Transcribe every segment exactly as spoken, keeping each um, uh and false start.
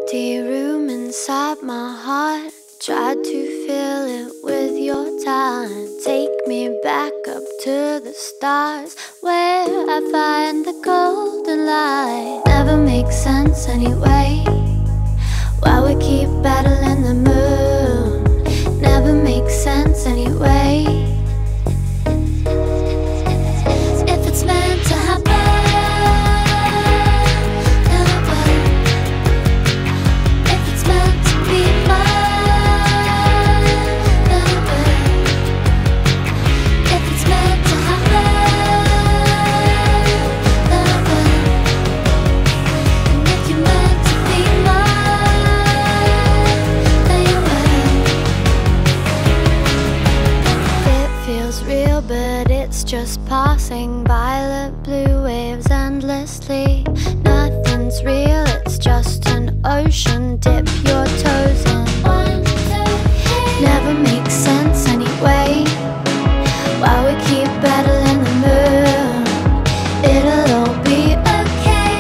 empty room inside my heart. Tried to fill it with your time. Take me back up to the stars, where I find the golden light. Never makes sense anyway, why we keep battling the moon. Never makes sense anyway. If it's meant to happen, then it will. If it's meant to be mine, then it will. If it's meant to happen, then it will. And if you're meant to be mine, then you will. It feels real, but it's just passing. Violet blue waves endlessly. Nothing's real, it's just an ocean. Dip your toes in. One, two, three. Never makes sense anyway, why we keep battling the moon. It'll all be okay.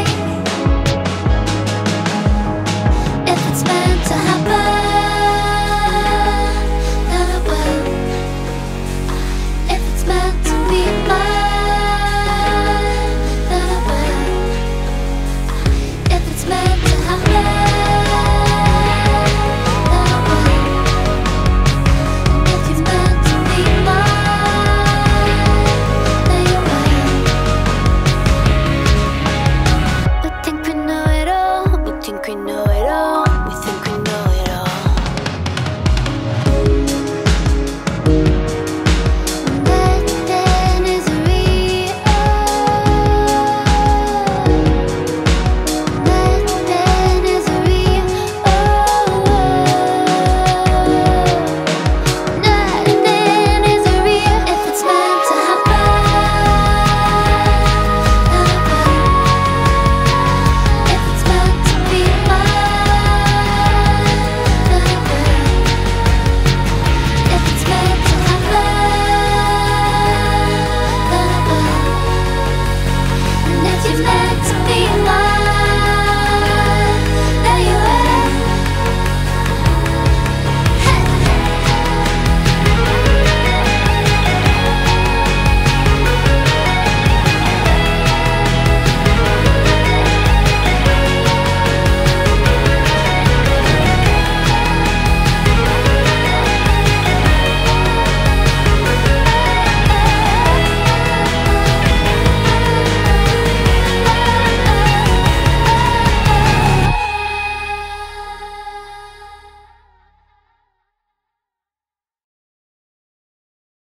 If it's meant to happen, then it will. If it's meant to be mine, then it will. If it's meant to happen, then it will. And if it's meant to be mine, then you will. We think we know it all, we think we know it all.